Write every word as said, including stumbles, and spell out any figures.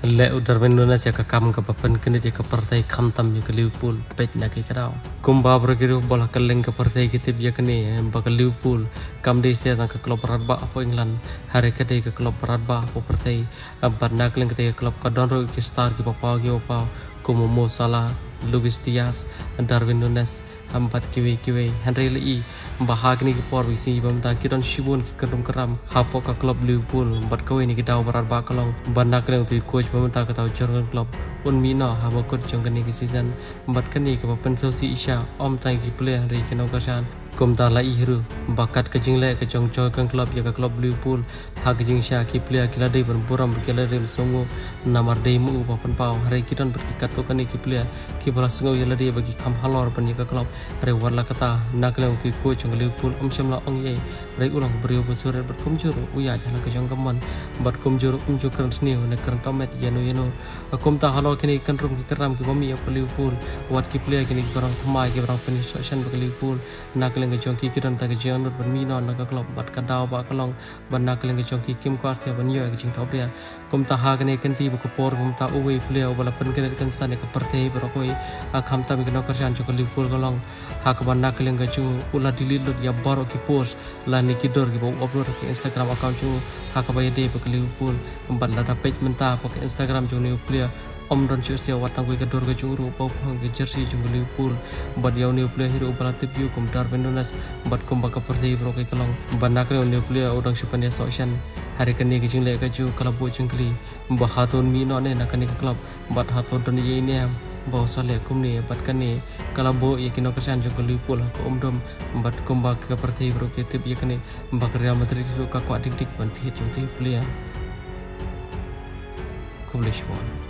Le Darwin Nunes ya kam ka papan kini dia ke partai khamtam ya ke Liverpool pet na ke kadau kumba bergiru bola keleng ke partai kita dia kini ba ke Liverpool kam de stia ke klub Radba apa England hari ke ke klub Radba apa partai empat nak leng ke klub Kadonro ke star ke papa ke papa como Mo Salah Luis Diaz Darwin Nunes empat kiwe kiwe Henry Lee bahag ni ke por visi bamta kiron shibun ki kadum karam hapo ka klub Liverpool empat kawe ni ke daw barar ba kalong bannak leng tu coach bamta ka taw jorgan klub un mina habo kut jong ni ke season empat kani ke papen sosi isha om tai ki player ri ke no kasan kum ta la ihru bakat ke jingle ke jong jorgan klub ya ka klub Liverpool hag jing sha ki player kila dei ban buram ke la dei songo namar dei mu papen pau hari kiron berkikat to kani ki player ki bala songo ya la dei bagi kam halor pan ka klub re warla kata nakleng tu coach jong Liverpool om shamla ong ye re ulang brio besore berkum juru uya jana ke jong kaman bat kum juru um ju kern sni ne kern tomet yano yano kum ta halor kini kan rum ki karam ki bami ya Liverpool wat ki player kini barang thmai ki barang penisation ke Liverpool nakleng ke jong ki kiran ta ke jong ban mina na ka klub bat ka daw ba kalong ban nakleng ke jong ki kim kwart ya ban yo ke jing topria kum ta ha kini kan ti bu ko por kum ta uwe player bala pen kene kan san ke partai bro koi kham ta mi no kerjan jong Liverpool kalong hak ban nakleng ke jong ula dililud ya baro ki post la ni ki dor ki bo upload ke Instagram account jong hak ba yede ke Liverpool empat la page menta ke Instagram jong new player om don chus ya watang ke dor ke juru pau pang ke jersey jong Liverpool bad yaw new player hero balatif yu kum Darwin Nunes bad kum ba ka partai bro ke kalong ban nakleng new player udang sukan ya social hari kini ke jing le ke ju kala bo jing kli ba haton mi no ne na kani ke club bad haton don ye ne bawa sale kum ni bat kani kala bo ye kino kersan jo Liverpool ko omdom bat kum ba ke partai bro ke tip ye kani ba ke Real Madrid ru ka kwa dik dik ban thi jong thi player Kublish one